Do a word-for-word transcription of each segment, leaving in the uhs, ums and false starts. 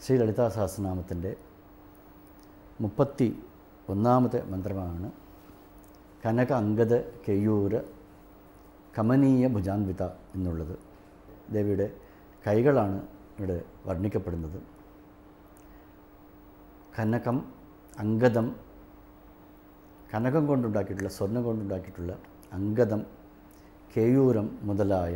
ശ്രീ ലളിതാ സഹസ്രനാമത്തിൻ്റെ മുപ്പത്തി ഒന്നാമത്തെ മന്ത്രമാണ് കനക അങ്കദ കെയ്യൂര കമനീയ ഭുജാൻവിത എന്നുള്ളത്. ദേവിയുടെ കൈകളാണ് ഇവിടെ വർണ്ണിക്കപ്പെടുന്നത്. കനകം, അങ്കദം, കനകം കൊണ്ടുണ്ടാക്കിയിട്ടുള്ള, സ്വർണ്ണം കൊണ്ടുണ്ടാക്കിയിട്ടുള്ള അങ്കദം, കേയൂരം മുതലായ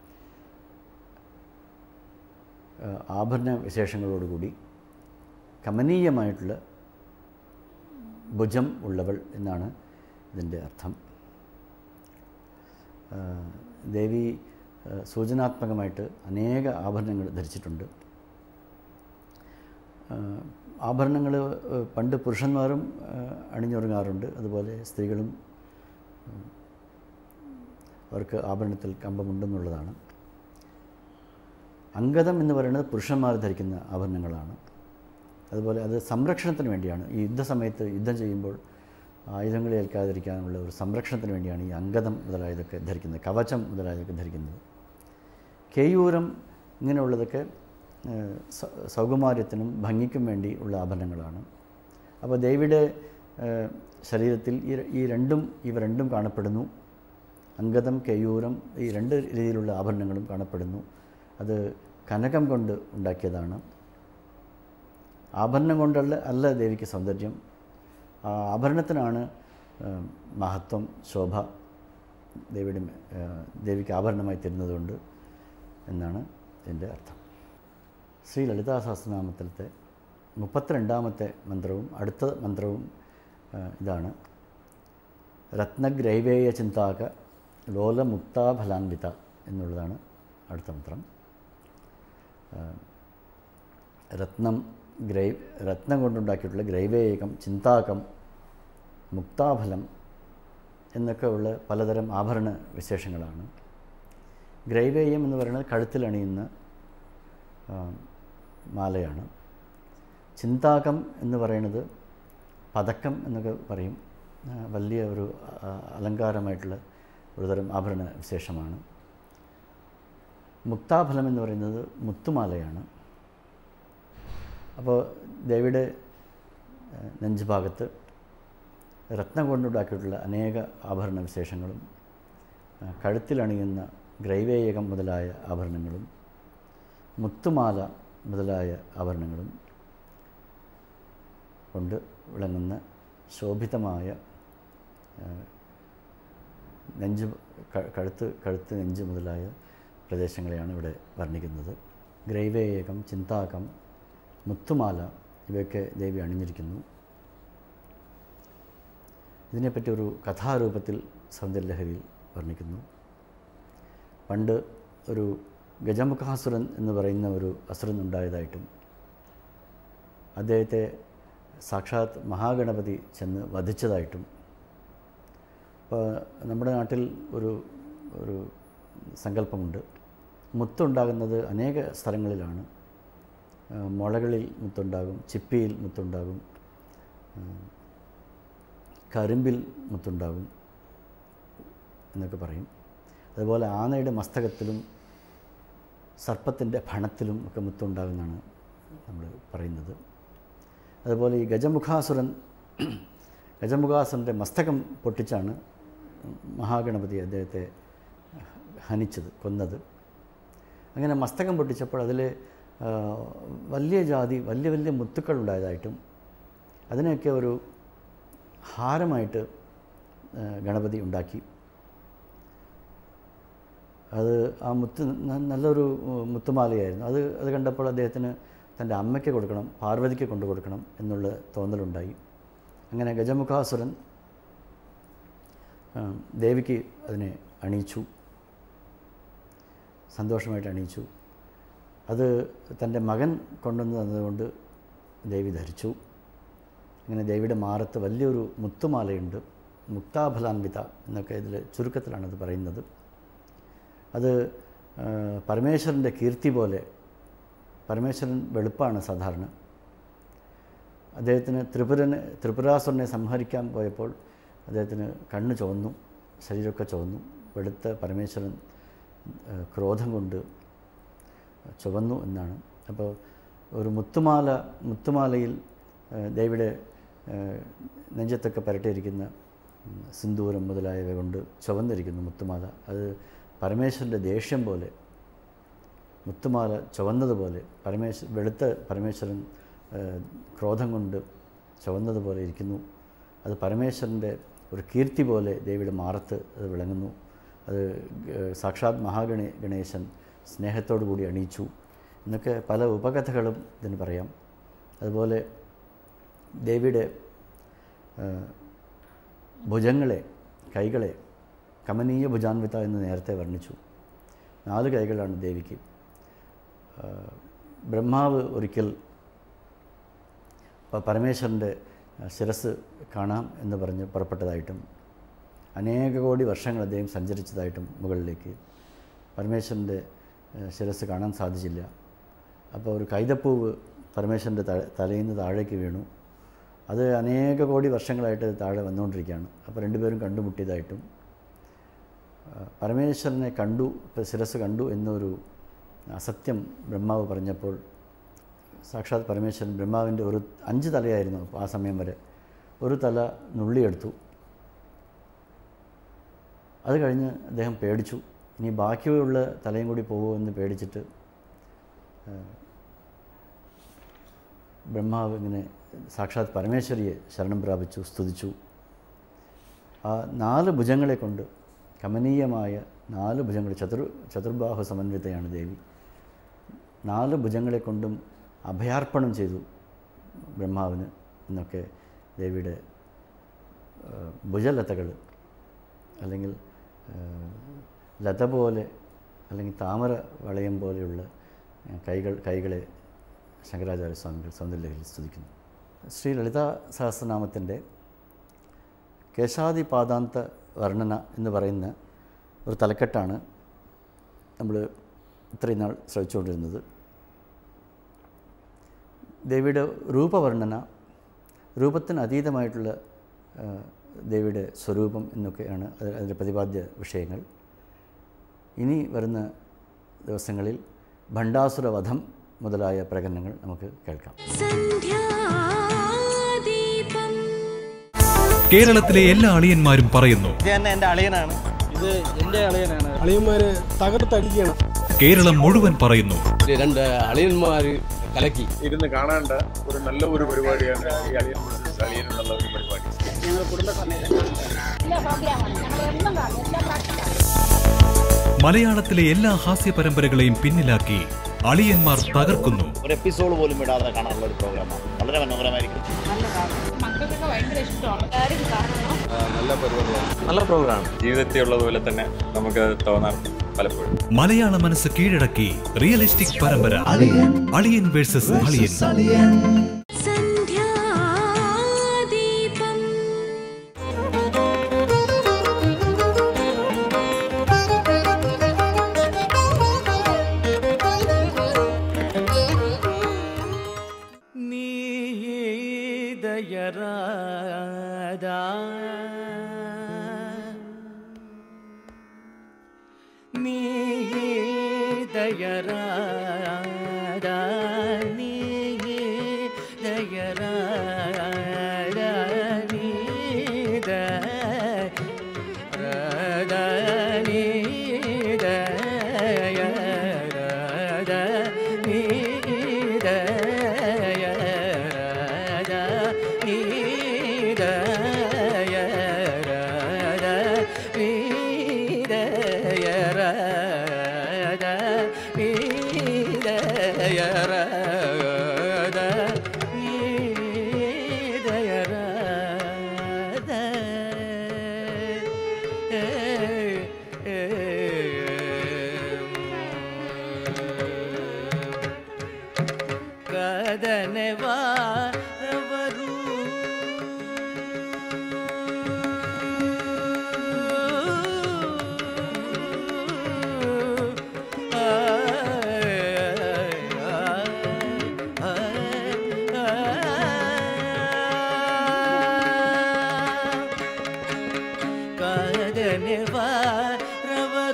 ആഭരണ വിശേഷങ്ങളോടുകൂടി കമനീയമായിട്ടുള്ള ഭുജം ഉള്ളവൾ എന്നാണ് ഇതിൻ്റെ അർത്ഥം. ദേവി സൂചനാത്മകമായിട്ട് അനേക ആഭരണങ്ങൾ ധരിച്ചിട്ടുണ്ട്. ആഭരണങ്ങൾ പണ്ട് പുരുഷന്മാരും അണിഞ്ഞൊരുങ്ങാറുണ്ട്, അതുപോലെ സ്ത്രീകളും അവർക്ക് ആഭരണത്തിൽ കമ്പമുണ്ടെന്നുള്ളതാണ്. അങ്കദം എന്ന് പറയുന്നത് പുരുഷന്മാർ ധരിക്കുന്ന ആഭരണങ്ങളാണ്. അതുപോലെ അത് സംരക്ഷണത്തിന് വേണ്ടിയാണ്. ഈ യുദ്ധസമയത്ത് യുദ്ധം ചെയ്യുമ്പോൾ ആയുധങ്ങൾ ഏൽക്കാതിരിക്കാനുള്ള ഒരു സംരക്ഷണത്തിന് വേണ്ടിയാണ് ഈ അങ്കദം മുതലായതൊക്കെ ധരിക്കുന്നത്, കവചം മുതലായതൊക്കെ ധരിക്കുന്നത്. കേയൂരം ഇങ്ങനെയുള്ളതൊക്കെ സൗകുമാര്യത്തിനും ഭംഗിക്കും വേണ്ടി ഉള്ള ആഭരണങ്ങളാണ്. അപ്പോൾ ദേവിയുടെ ശരീരത്തിൽ ഈ ഈ രണ്ടും ഇവ രണ്ടും കാണപ്പെടുന്നു. അങ്കദം, കേയൂരം, ഈ രണ്ട് രീതിയിലുള്ള ആഭരണങ്ങളും കാണപ്പെടുന്നു. അത് കനകം കൊണ്ട് ഉണ്ടാക്കിയതാണ്. ആഭരണം കൊണ്ടല്ല അല്ല ദേവിക്ക് സൗന്ദര്യം. ആഭരണത്തിനാണ് മഹത്വം, ശോഭ ദേവിയുടെ ദേവിക്ക് ആഭരണമായി തരുന്നതുകൊണ്ട് എന്നാണ് ഇതിൻ്റെ അർത്ഥം. ശ്രീ ലളിതാ സഹസ്രനാമത്തിലത്തെ മുപ്പത്തിരണ്ടാമത്തെ മന്ത്രവും അടുത്ത മന്ത്രവും ഇതാണ്. രത്നഗ്രൈവേയ ചിന്താക ലോലമുക്താഫലാൻവിത എന്നുള്ളതാണ് അടുത്ത മന്ത്രം. രത്നം, ഗ്രൈ രത്നം കൊണ്ടുണ്ടാക്കിയിട്ടുള്ള ഗ്രൈവേയകം, ചിന്താകം, മുക്താഫലം എന്നൊക്കെ ഉള്ള പലതരം ആഭരണ വിശേഷങ്ങളാണ്. ഗ്രൈവേയം എന്ന് പറയുന്നത് കഴുത്തിലണിയുന്ന മാലയാണ്. ചിന്താകം എന്ന് പറയുന്നത് പതക്കം എന്നൊക്കെ പറയും. വലിയ ഒരു അലങ്കാരമായിട്ടുള്ള ഒരുതരം ആഭരണ വിശേഷമാണ്. മുക്താഫലം എന്ന് പറയുന്നത് മുത്തുമാലയാണ്. അപ്പോൾ ദേവിയുടെ നെഞ്ചുഭാഗത്ത് രത്നം കൊണ്ടുണ്ടാക്കിയിട്ടുള്ള അനേക ആഭരണ വിശേഷങ്ങളും കഴുത്തിലണിയുന്ന ഗ്രൈവേയകം മുതലായ ആഭരണങ്ങളും മുത്തുമാല മുതലായ ആഭരണങ്ങളും കൊണ്ട് വിളങ്ങുന്ന ശോഭിതമായ നെഞ്ച്, കഴുത്ത് കഴുത്ത് നെഞ്ച് മുതലായ പ്രദേശങ്ങളെയാണ് ഇവിടെ വർണ്ണിക്കുന്നത്. ഗ്രൈവേയകം, ചിന്താകം, മുത്തുമാല ഇവയൊക്കെ ദേവി അണിഞ്ഞിരിക്കുന്നു. ഇതിനെപ്പറ്റി ഒരു കഥാരൂപത്തിൽ സൗന്ദര്യലഹരിയിൽ വർണ്ണിക്കുന്നു. പണ്ട് ഒരു ഗജമുഖാസുരൻ എന്ന് പറയുന്ന ഒരു അസുരൻ ഉണ്ടായതായിട്ടും അദ്ദേഹത്തെ സാക്ഷാത് മഹാഗണപതി ചെന്ന് വധിച്ചതായിട്ടും, ഇപ്പോൾ നമ്മുടെ നാട്ടിൽ ഒരു ഒരു സങ്കല്പമുണ്ട്. മുത്തുണ്ടാകുന്നത് അനേക സ്ഥലങ്ങളിലാണ്. മുളകളിൽ മുത്തുണ്ടാകും, ചിപ്പിയിൽ മുത്തുണ്ടാകും, കരിമ്പിൽ മുത്തുണ്ടാകും എന്നൊക്കെ പറയും. അതുപോലെ ആനയുടെ മസ്തകത്തിലും സർപ്പത്തിൻ്റെ ഭണത്തിലും ഒക്കെ മുത്തുണ്ടാകുമെന്നാണ് നമ്മൾ പറയുന്നത്. അതുപോലെ ഈ ഗജമുഖാസുരൻ ഗജമുഖാസുരൻ്റെ മസ്തകം പൊട്ടിച്ചാണ് മഹാഗണപതി അദ്ദേഹത്തെ ഹനിച്ചത്, കൊന്നത്. അങ്ങനെ മസ്തകം പൊട്ടിച്ചപ്പോൾ അതിൽ വലിയ ജാതി വലിയ വലിയ മുത്തുക്കൾ ഉണ്ടായതായിട്ടും അതിനെയൊക്കെ ഒരു ഹാരമായിട്ട് ഗണപതി ഉണ്ടാക്കി. അത് ആ മുത്ത് നല്ലൊരു മുത്തുമാലയായിരുന്നു. അത് അത് കണ്ടപ്പോൾ അദ്ദേഹത്തിന് തൻ്റെ അമ്മയ്ക്ക് കൊടുക്കണം, പാർവതിക്ക് കൊണ്ടു കൊടുക്കണം എന്നുള്ള തോന്നലുണ്ടായി. അങ്ങനെ ഗജമുഖാസുരൻ ദേവിക്ക് അതിനെ അണിയിച്ചു, സന്തോഷമായിട്ട് അണിയിച്ചു. അത് തൻ്റെ മകൻ കൊണ്ടുവന്ന് തന്നതുകൊണ്ട് ദേവി ധരിച്ചു. അങ്ങനെ ദേവിയുടെ മാറത്ത് വലിയൊരു മുത്തുമാലയുണ്ട്. മുക്താഫലാൻവിത എന്നൊക്കെ ഇതിൽ ചുരുക്കത്തിലാണത് പറയുന്നത്. അത് പരമേശ്വരൻ്റെ കീർത്തി പോലെ, പരമേശ്വരൻ വെളുപ്പാണ് സാധാരണ. അദ്ദേഹത്തിന് ത്രിപുരനെ ത്രിപുരാസുരനെ സംഹരിക്കാൻ പോയപ്പോൾ അദ്ദേഹത്തിന് കണ്ണ് ചുവന്നു, ശരീരമൊക്കെ ചുവന്നു. വെളുത്ത പരമേശ്വരൻ ക്രോധം കൊണ്ട് ചുവന്നു എന്നാണ്. അപ്പോൾ ഒരു മുത്തുമാല മുത്തുമാലയിൽ ദേവിയുടെ നെഞ്ചത്തൊക്കെ പരട്ടിയിരിക്കുന്ന സിന്ദൂരം മുതലായവ കൊണ്ട് ചുവന്നിരിക്കുന്നു മുത്തുമാല. അത് പരമേശ്വരൻ്റെ ദേഷ്യം പോലെ, മുത്തുമാല ചുവന്നതുപോലെ, പരമേശ്വര വെളുത്ത പരമേശ്വരൻ ക്രോധം കൊണ്ട് ചുവന്നതുപോലെ ഇരിക്കുന്നു. അത് പരമേശ്വരൻ്റെ ഒരു കീർത്തി പോലെ ദേവിയുടെ മാറത്ത് അത് വിളങ്ങുന്നു. അത് സാക്ഷാത് മഹാഗണേ ഗണേശൻ സ്നേഹത്തോടു കൂടി അണിയിച്ചു എന്നൊക്കെ പല ഉപകഥകളും ഇതിന് പറയാം. അതുപോലെ ദേവിയുടെ ഭുജങ്ങളെ, കൈകളെ കമനീയ ഭുജാൻവിത എന്ന് നേരത്തെ വർണ്ണിച്ചു. നാല് കൈകളാണ് ദേവിക്ക്. ബ്രഹ്മാവ് ഒരിക്കൽ പരമേശ്വരൻ്റെ ശിരസ് കാണാം എന്ന് പറഞ്ഞ് പുറപ്പെട്ടതായിട്ടും അനേക കോടി വർഷങ്ങൾ അദ്ദേഹം സഞ്ചരിച്ചതായിട്ടും മുകളിലേക്ക് പരമേശ്വരൻ്റെ ശിരസ് കാണാൻ സാധിച്ചില്ല. അപ്പോൾ ഒരു കൈതപ്പൂവ് പരമേശ്വരൻ്റെ ത തലയിൽ നിന്ന് താഴേക്ക് വീണു. അത് അനേക കോടി വർഷങ്ങളായിട്ട് താഴെ വന്നുകൊണ്ടിരിക്കുകയാണ്. അപ്പോൾ രണ്ടുപേരും കണ്ടുമുട്ടിയതായിട്ടും പരമേശ്വരനെ കണ്ടു, ശിരസ് കണ്ടു എന്നൊരു അസത്യം ബ്രഹ്മാവ് പറഞ്ഞപ്പോൾ സാക്ഷാത് പരമേശ്വരൻ ബ്രഹ്മാവിൻ്റെ ഒരു അഞ്ച് തലയായിരുന്നു ആ സമയം വരെ, ഒരു തല നുള്ളിയെടുത്തു. അത് കഴിഞ്ഞ് അദ്ദേഹം പേടിച്ചു. ഇനി ബാക്കിയുള്ള തലയും കൂടി പോകുമോ എന്ന് പേടിച്ചിട്ട് ബ്രഹ്മാവ് ഇങ്ങനെ സാക്ഷാത് പരമേശ്വരിയെ ശരണം പ്രാപിച്ചു, സ്തുതിച്ചു. ആ നാല് ഭുജങ്ങളെ കൊണ്ട്, കമനീയമായ നാല് ഭുജങ്ങൾ, ചതുർ ചതുർബാഹു സമന്വിതയാണ് ദേവി. നാല് ഭുജങ്ങളെ കൊണ്ടും അഭയാർപ്പണം ചെയ്തു ബ്രഹ്മാവിന് എന്നൊക്കെ ദേവിയുടെ ഭുജലതകൾ, അല്ലെങ്കിൽ ലത പോലെ, അല്ലെങ്കിൽ താമര വളയം പോലെയുള്ള കൈകൾ കൈകളെ ശങ്കരാചാര്യ സ്വാമികൾ സൗന്ദര്യലഹരിയിൽ സ്തുതിക്കുന്നു. ശ്രീ ലളിതാ സഹസ്രനാമത്തിൻ്റെ കേശാദി പാദാന്ത വർണ്ണന എന്ന് പറയുന്ന ഒരു തലക്കെട്ടാണ് നമ്മൾ ഇത്രയും നാൾ ശ്രമിച്ചുകൊണ്ടിരുന്നത്. ദേവിയുടെ രൂപവർണ്ണന, രൂപത്തിന് അതീതമായിട്ടുള്ള ദേവിയുടെ സ്വരൂപം എന്നൊക്കെയാണ് അതിൻ്റെ പ്രതിപാദ്യ വിഷയങ്ങൾ. ഇനി വരുന്ന ദിവസങ്ങളിൽ ഭണ്ഡാസുരവധം മുതലായ പ്രകടനങ്ങൾ നമുക്ക് കേൾക്കാം. കേരളത്തിലെ എല്ലാ അളിയന്മാരും പറയുന്നു, എന്റെ അളിയനാണ്, ഇത് എന്റെ അളിയനാണ്, അളിയന്മാര് തകർത്തടിക്കണം. കേരളം മുഴുവൻ പറയുന്നു, രണ്ട് അളിയന്മാര് കലക്കി. ഇരുന്ന് കാണേണ്ട ഒരു നല്ല ഒരു പരിപാടിയാണ് ഈ അളിയൻ അളിയൻ എന്നുള്ള ഒരു പരിപാടി. ഞങ്ങൾ കുടുംബസമേതം മലയാളത്തിലെ എല്ലാ ഹാസ്യ പരമ്പരകളെയും പിന്നിലാക്കി അളിയന്മാർ തകർക്കുന്നു. ഒരു എപ്പിസോഡ് പോലും ഇടാതെ കാണാനുള്ള ഒരു പ്രോഗ്രാമാണ്. വളരെ മനോഹരമായിരിക്കും. നല്ല പരിപാടിയാണ്, നല്ല പ്രോഗ്രാം. ജീവിതത്തിൽ ഉള്ളതുപോലെ തന്നെ നമുക്ക് തോന്നാറുണ്ട് പലപ്പോഴും. മലയാള മനസ്സ് കീഴടക്കി റിയലിസ്റ്റിക് പരമ്പര അളിയൻ വേഴ്സസ് അളിയൻ.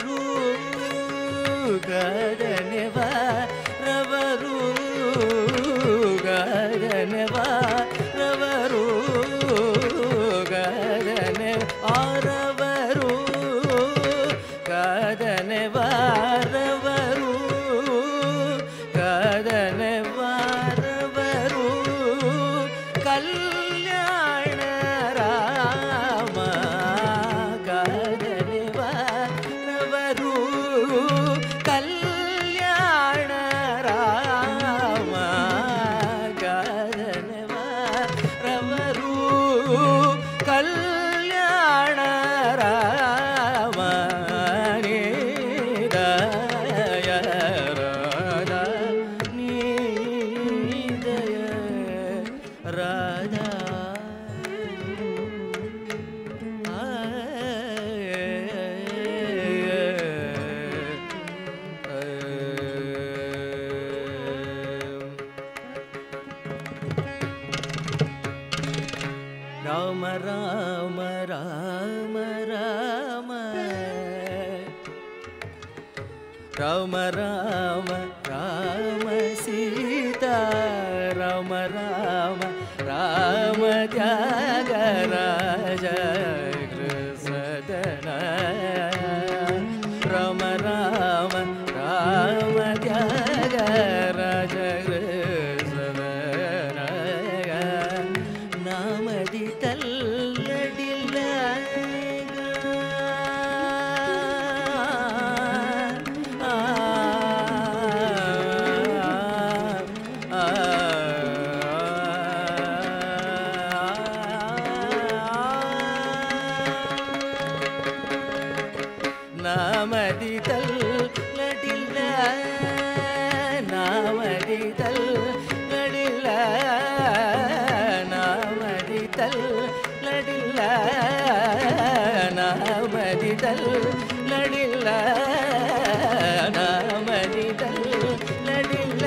ಗದನೆವ ರವರು राम राम राम सीता राम राम राम त्यागराज कृष्ण राम राम राम त्यागराज कृष्ण नामदि तल्लडिल्ल लडिल्ल नामदितल लडिल्ल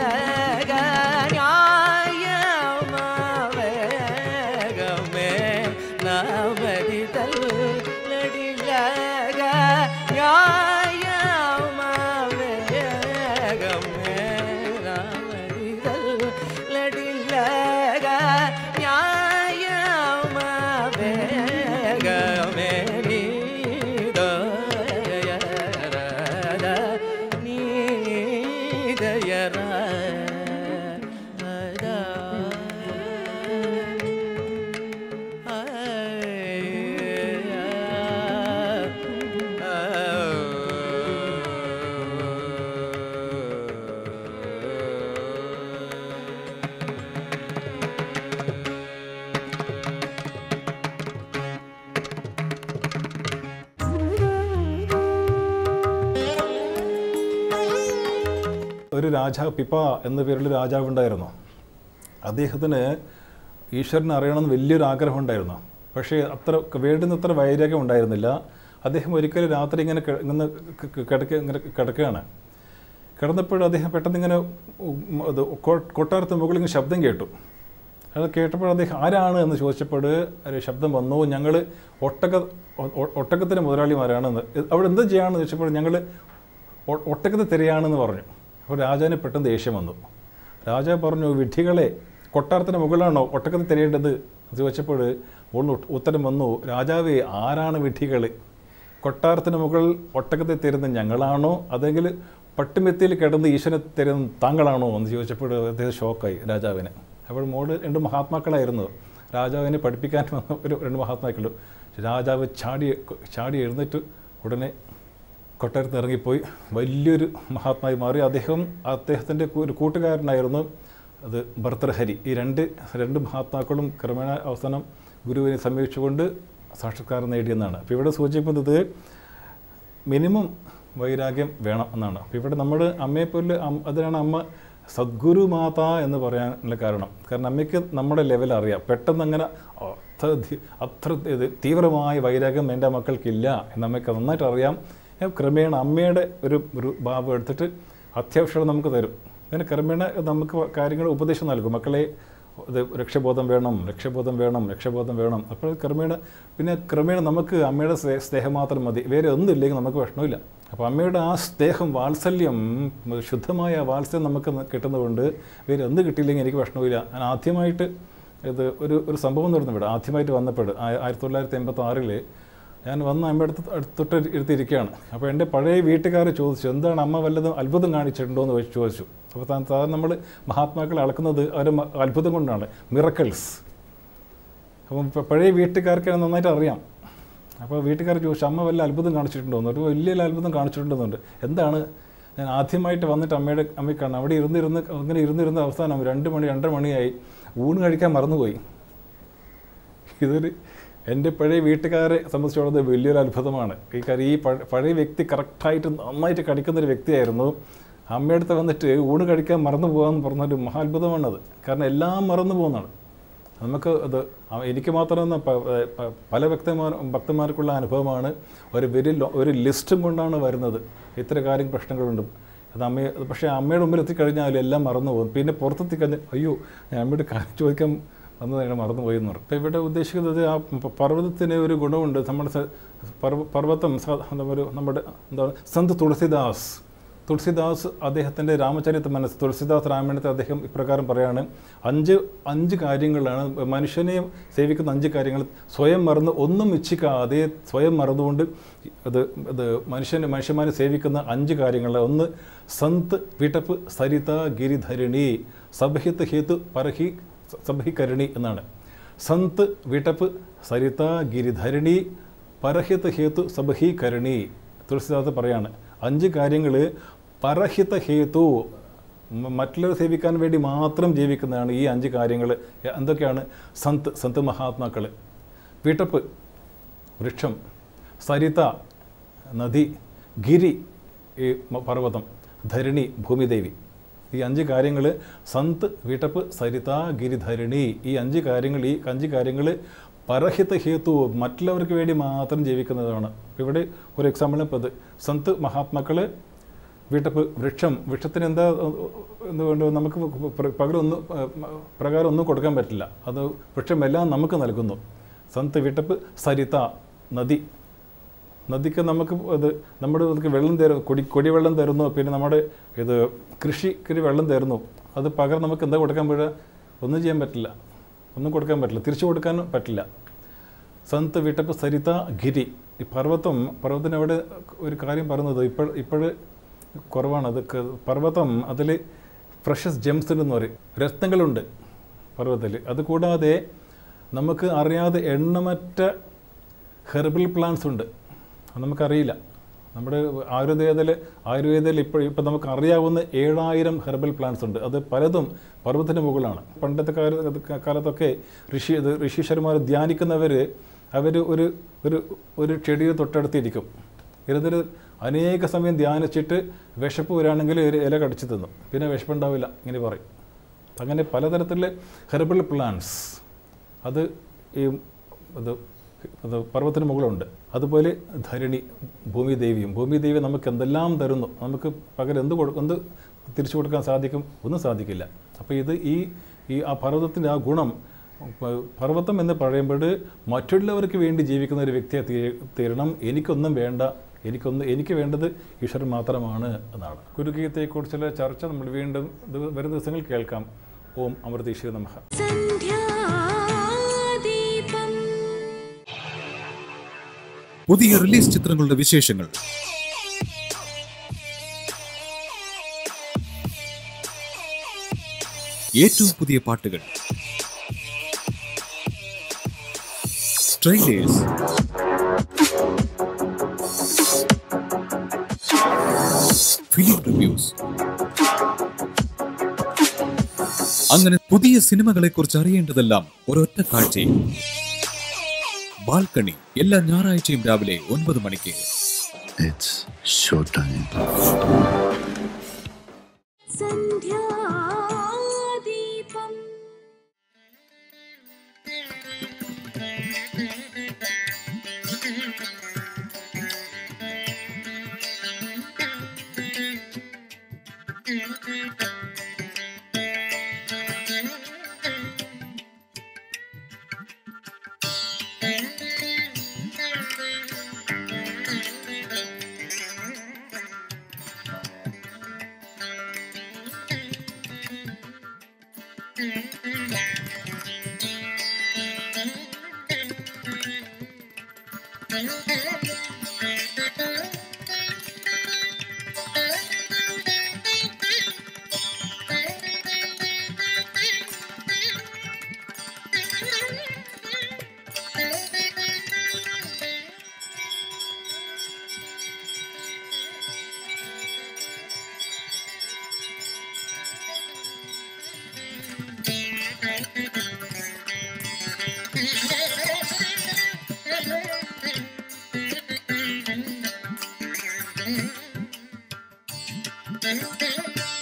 न्यायमावेगमे नामदितल लडिल्ल न्यायमावेगमे नामदितल लडिल्ल न्यायमावेगमे ഒരു രാജാവ് പിപ്പ എന്ന പേരുള്ള രാജാവുണ്ടായിരുന്നു. അദ്ദേഹത്തിന് ഈശ്വരനെ അറിയണമെന്ന് വലിയൊരു ആഗ്രഹം ഉണ്ടായിരുന്നു. പക്ഷേ അത്ര വേണ്ടുന്നത്ര വൈരാഗ്യം ഉണ്ടായിരുന്നില്ല. അദ്ദേഹം ഒരിക്കലും രാത്രി ഇങ്ങനെ ഇങ്ങനെ കിടക്ക ഇങ്ങനെ കിടക്കുകയാണ്. കിടന്നപ്പോൾ അദ്ദേഹം പെട്ടെന്ന് ഇങ്ങനെ അത് കൊട്ടാരത്തിന് മുകളിൽ ഇങ്ങനെ ശബ്ദം കേട്ടു. അത് കേട്ടപ്പോൾ അദ്ദേഹം ആരാണ് എന്ന് ചോദിച്ചപ്പോൾ ഒരു ശബ്ദം വന്നു, ഞങ്ങൾ ഒട്ടക ഒട്ടകത്തിൻ്റെ മുതലാളിമാരാണെന്ന്. അവിടെ എന്ത് ചെയ്യാണെന്ന് ചോദിച്ചപ്പോൾ ഞങ്ങൾ ഒട്ടകത്തെ തിരയാണെന്ന് പറഞ്ഞു. അപ്പോൾ രാജാവിന് പെട്ടെന്ന് ദേഷ്യം വന്നു. രാജാവ് പറഞ്ഞു, വിഡ്ഢികളെ, കൊട്ടാരത്തിന് മുകളിലാണോ ഒട്ടകത്തെ തിരയേണ്ടത് ചോദിച്ചപ്പോൾ ഉത്തരം വന്നു, രാജാവേ, ആരാണ് വിഡ്ഢികൾ? കൊട്ടാരത്തിന് മുകളിൽ ഒട്ടകത്തെ തരുന്ന ഞങ്ങളാണോ അതെങ്കിൽ പട്ടുമെത്തിയിൽ കിടന്ന് ഈശ്വരനെ തരുന്ന താങ്കളാണോ എന്ന് ചോദിച്ചപ്പോൾ അദ്ദേഹം ഷോക്കായി രാജാവിന്. അപ്പോൾ മോള് രണ്ട് മഹാത്മാക്കളായിരുന്നു രാജാവിനെ പഠിപ്പിക്കാൻ വന്ന ഒരു രണ്ട് മഹാത്മാക്കൾ. രാജാവ് ചാടി ചാടി എഴുന്നേറ്റ് ഉടനെ കൊട്ടാരത്തിൽ ഇറങ്ങിപ്പോയി വലിയൊരു മഹാത്മായി മാറി. അദ്ദേഹം അദ്ദേഹത്തിൻ്റെ ഒരു കൂട്ടുകാരനായിരുന്നു അത് ഭർത്തൃഹരി. ഈ രണ്ട് രണ്ട് മഹാത്മാക്കളും ക്രമേണ അവസാനം ഗുരുവിനെ സമീപിച്ചുകൊണ്ട് സാക്ഷാത്കാരം നേടിയെന്നാണ്. അപ്പോൾ ഇവിടെ സൂചിപ്പിക്കുന്നത് മിനിമം വൈരാഗ്യം വേണം എന്നാണ്. അപ്പോൾ ഇവിടെ നമ്മൾ അമ്മയെപ്പോലെ അതിനാണ് അമ്മ സദ്ഗുരു മാത എന്ന് പറയാനുള്ള കാരണം. കാരണം അമ്മയ്ക്ക് നമ്മുടെ ലെവൽ അറിയാം. പെട്ടെന്ന് അങ്ങനെ അത്ര അത്ര തീവ്രമായ വൈരാഗ്യം എൻ്റെ മക്കൾക്കില്ല എന്ന് അമ്മയ്ക്ക് നന്നായിട്ട് അറിയാം. ക്രമേണ അമ്മയുടെ ഒരു ഒരു ഭാവം എടുത്തിട്ട് അത്യാവശ്യം നമുക്ക് തരും. അങ്ങനെ ക്രമേണ നമുക്ക് കാര്യങ്ങൾ ഉപദേശം നൽകും. മക്കളെ, ഇത് രക്ഷബോധം വേണം, രക്ഷബോധം വേണം, രക്ഷബോധം വേണം. അപ്പോൾ ക്രമേണ പിന്നെ ക്രമേണ നമുക്ക് അമ്മയുടെ സ്നേഹം മാത്രം മതി, വേറെ ഒന്നും ഇല്ലെങ്കിൽ നമുക്ക് വിഷമമില്ല. അപ്പോൾ അമ്മയുടെ ആ സ്നേഹം, വാത്സല്യം, ശുദ്ധമായ വാത്സല്യം നമുക്ക് കിട്ടുന്നതുകൊണ്ട് വേറെ എന്ത് കിട്ടിയില്ലെങ്കിൽ എനിക്ക് വിഷമമില്ല. ഞാൻ ആദ്യമായിട്ട് ഇത് ഒരു ഒരു സംഭവം നടന്നു ഇവിടെ. ആദ്യമായിട്ട് വന്നപ്പോൾ ആയിരത്തി തൊള്ളായിരത്തി എൺപത്തി ആറിൽ ഞാൻ വന്ന് അമ്മയുടെ അടുത്ത് അടുത്തിട്ട് ഇരുത്തിയിരിക്കുകയാണ്. അപ്പോൾ എൻ്റെ പഴയ വീട്ടുകാർ ചോദിച്ചു, എന്താണ് അമ്മ വല്ലതും അത്ഭുതം കാണിച്ചിട്ടുണ്ടോ എന്ന് ചോദിച്ചു. അപ്പോൾ സാധാരണ നമ്മൾ മഹാത്മാക്കളെ അളക്കുന്നത് അവർ അത്ഭുതം കൊണ്ടാണ്, മിറക്കിൾസ്. അപ്പം പഴയ വീട്ടുകാർക്ക് നന്നായിട്ട് അറിയാം. അപ്പോൾ വീട്ടുകാർ ചോദിച്ചു, അമ്മ വല്ല അത്ഭുതം കാണിച്ചിട്ടുണ്ടോ എന്ന്. ഒരു വലിയ അത്ഭുതം കാണിച്ചിട്ടുണ്ടെന്നുണ്ട്. എന്താണ്? ഞാൻ ആദ്യമായിട്ട് വന്നിട്ട് അമ്മയുടെ അമ്മയെ കാണാം. അവിടെ ഇരുന്നിരുന്ന് അങ്ങനെ ഇരുന്നിരുന്ന അവസാനം രണ്ട് മണി രണ്ടര മണിയായി, ഊണ് കഴിക്കാൻ മറന്നുപോയി. ഇതൊരു എൻ്റെ പഴയ വീട്ടുകാരെ സംബന്ധിച്ചോളം വലിയൊരു അത്ഭുതമാണ്. ഈ കാര്യം ഈ പഴയ വ്യക്തി കറക്റ്റായിട്ട് നന്നായിട്ട് കഴിക്കുന്നൊരു വ്യക്തിയായിരുന്നു. അമ്മയടുത്ത് വന്നിട്ട് ഊണ് കഴിക്കാൻ മറന്നു പോകാമെന്ന് പറഞ്ഞൊരു മഹാത്ഭുതമാണത്. കാരണം എല്ലാം മറന്നു പോകുന്നതാണ്. നമുക്ക് അത് എനിക്ക് മാത്രമെന്ന പല ഭക്തന്മാർ ഭക്തന്മാർക്കുള്ള അനുഭവമാണ്. ഒരു വലിയ ഒരു ലിസ്റ്റും കൊണ്ടാണ് വരുന്നത്. ഇത്ര കാര്യം പ്രശ്നങ്ങളുണ്ട്. അത് അമ്മയെ പക്ഷേ അമ്മയുടെ മുമ്പിൽ എത്തിക്കഴിഞ്ഞാൽ എല്ലാം മറന്നു പോകും. പിന്നെ പുറത്തെത്തിക്കഴിഞ്ഞാൽ അയ്യോ ഞാൻ അമ്മയുടെ കാര്യം ചോദിക്കാൻ വന്നതാണ് മറന്നുപോയി എന്ന് പറയും. അപ്പോൾ ഇവിടെ ഉദ്ദേശിക്കുന്നത് ആ പർവ്വതത്തിന് ഒരു ഗുണമുണ്ട്. നമ്മുടെ പർവ്വതം ഒരു നമ്മുടെ എന്താണ് സന്ത് തുളസിദാസ് തുളസിദാസ് അദ്ദേഹത്തിൻ്റെ രാമചരിത മനസ്സ് തുളസിദാസ് രാമായണത്തെ അദ്ദേഹം ഇപ്രകാരം പറയാണ്, അഞ്ച് അഞ്ച് കാര്യങ്ങളാണ് മനുഷ്യനെ സേവിക്കുന്ന അഞ്ച് കാര്യങ്ങൾ. സ്വയം മറന്ന് ഒന്നും ഇച്ഛിക്കാതെ സ്വയം മറന്നുകൊണ്ട് അത് അത് മനുഷ്യനെ മനുഷ്യന്മാരെ സേവിക്കുന്ന അഞ്ച് കാര്യങ്ങൾ. ഒന്ന് സന്ത് വിടപ്പ് സരിത ഗിരിധരണി സബഹിത് ഹേതു പരഹി സബഹികരണി എന്നാണ്. സന്ത് വിടപ്പ് സരിത ഗിരിധരണി പരഹിത ഹേതു സബഹികരണി. തുളസിദാസ് പറയാണ് അഞ്ച് കാര്യങ്ങൾ പരഹിത ഹേതു, മറ്റുള്ളവരെ സേവിക്കാൻ വേണ്ടി മാത്രം ജീവിക്കുന്നതാണ് ഈ അഞ്ച് കാര്യങ്ങൾ. എന്തൊക്കെയാണ്? സന്ത് സന്ത് മഹാത്മാക്കൾ, വിടപ്പ് വൃക്ഷം, സരിത നദി, ഗിരി ഈ പർവ്വതം, ധരണി ഭൂമിദേവി. ഈ അഞ്ച് കാര്യങ്ങൾ സന്ത് വിടപ്പ് സരിത ഗിരിധരണി. ഈ അഞ്ച് കാര്യങ്ങൾ ഈ അഞ്ച് കാര്യങ്ങൾ പരഹിത ഹേതു, മറ്റുള്ളവർക്ക് വേണ്ടി മാത്രം ജീവിക്കുന്നതാണ്. ഇവിടെ ഒരു എക്സാമ്പിൾ ഇപ്പോൾ അത് സന്ത് മഹാത്മാക്കൾ, വീട്ടപ്പ് വൃക്ഷം. വൃക്ഷത്തിന് എന്താ എന്തുകൊണ്ട് നമുക്ക് പകരം ഒന്നും പ്രകാരം ഒന്നും കൊടുക്കാൻ പറ്റില്ല. അത് വൃക്ഷമെല്ലാം നമുക്ക് നൽകുന്നു. സന്ത് വീട്ടപ്പ് സരിത നദി, നദിക്ക് നമുക്ക് അത് നമ്മുടെ നമുക്ക് വെള്ളം തരും, കൊടി കൊടിവെള്ളം തരുന്നു. പിന്നെ നമ്മുടെ ഇത് കൃഷിക്ക് വെള്ളം തരുന്നു. അത് പകരം നമുക്ക് എന്താ കൊടുക്കാൻ പറ്റുക? ഒന്നും ചെയ്യാൻ പറ്റില്ല, ഒന്നും കൊടുക്കാൻ പറ്റില്ല, തിരിച്ചു കൊടുക്കാൻ പറ്റില്ല. സന്ത് വിട്ടപ്പ് സരിത ഗിരി. ഈ പർവ്വതം പർവ്വതത്തിന് അവിടെ ഒരു കാര്യം പറയുന്നത് ഇപ്പോൾ ഇപ്പോഴ് കുറവാണ്. അത് പർവ്വതം അതിൽ ഫ്രഷസ് ജെംസ് എന്ന് പറയും, രത്നങ്ങളുണ്ട് പർവ്വതത്തിൽ. അതുകൂടാതെ നമുക്ക് അറിയാതെ എണ്ണമറ്റ ഹെർബൽ പ്ലാന്റ്സ് ഉണ്ട്, അത് നമുക്കറിയില്ല. നമ്മുടെ ആയുർവേദത്തിൽ ആയുർവേദത്തിൽ ഇപ്പോൾ ഇപ്പം നമുക്ക് അറിയാവുന്ന ഏഴായിരം ഹെർബൽ പ്ലാന്റ്സ് ഉണ്ട്. അത് പലതും പർവ്വതത്തിന് മുകളിലാണ്. പണ്ടത്തെ കാല കാലത്തൊക്കെ ഋഷി ഋഷീശ്വരന്മാർ ധ്യാനിക്കുന്നവർ അവർ ഒരു ഒരു ഒരു ചെടിയെ തൊട്ടടുത്തിരിക്കും. ഇരുന്നൊരു അനേക സമയം ധ്യാനിച്ചിട്ട് വിശപ്പ് വരാണെങ്കിൽ ഒരു ഇല കടിച്ചു തിന്നും, പിന്നെ വിശപ്പുണ്ടാവില്ല ഇങ്ങനെ പറയും. അങ്ങനെ പലതരത്തിലുള്ള ഹെർബൽ പ്ലാന്റ്സ് അത് ഈ അത് അത് പർവ്വതത്തിന് മുകളിലുണ്ട്. അതുപോലെ ധരണി ഭൂമിദേവിയും. ഭൂമിദേവി നമുക്ക് എന്തെല്ലാം തരുന്നു, നമുക്ക് പകരം എന്ത് കൊടുക്കും, എന്ത് തിരിച്ചു കൊടുക്കാൻ സാധിക്കും? ഒന്നും സാധിക്കില്ല. അപ്പോൾ ഇത് ഈ ഈ ആ പർവ്വതത്തിൻ്റെ ആ ഗുണം, പർവ്വതം എന്ന് പറയുമ്പോൾ മറ്റുള്ളവർക്ക് വേണ്ടി ജീവിക്കുന്ന ഒരു വ്യക്തിയെ തീരണം. എനിക്കൊന്നും വേണ്ട, എനിക്കൊന്ന് എനിക്ക് വേണ്ടത് ഈശ്വരൻ മാത്രമാണ് എന്നാണ്. ഗുരുഗീതയെക്കുറിച്ചുള്ള ചർച്ച നമ്മൾ വീണ്ടും വരുന്ന ദിവസങ്ങൾ കേൾക്കാം. ഓം അമൃതീശ്വര നമഃ. പുതിയ റിലീസ് ചിത്രങ്ങളുടെ വിശേഷങ്ങൾ, ഏറ്റവും പുതിയ പാട്ടുകൾ, ട്രെയിലേഴ്സ്, ഫിലിം റിവ്യൂസ്, അങ്ങനെ പുതിയ സിനിമകളെ കുറിച്ച് അറിയേണ്ടതെല്ലാം ഒരൊറ്റ കാഴ്ചയിൽ. ബാൽക്കണി എല്ലാ ഞായറാഴ്ചയും രാവിലെ ഒൻപത് മണിക്ക്. It's show time. Sandhyadeepam. Thank you.